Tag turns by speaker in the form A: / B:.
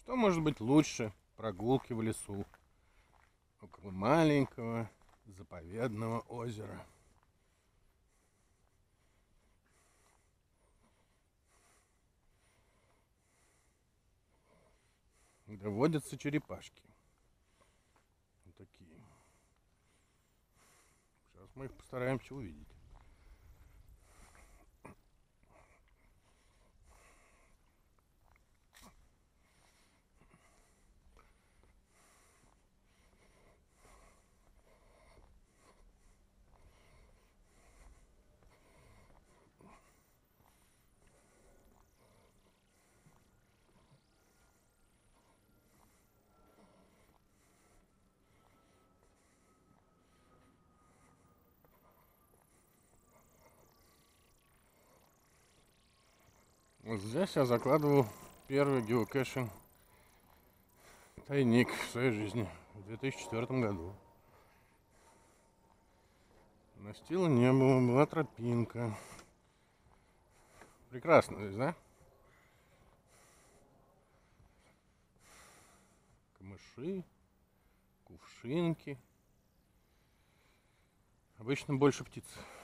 A: Что может быть лучше прогулки в лесу около маленького заповедного озера? Где водятся черепашки. Вот такие. Сейчас мы их постараемся увидеть. Вот здесь я закладывал первый геокэшинг тайник в своей жизни в 2004 году. Настила не было, была тропинка. Прекрасно здесь, да? Камыши, кувшинки. Обычно больше птиц.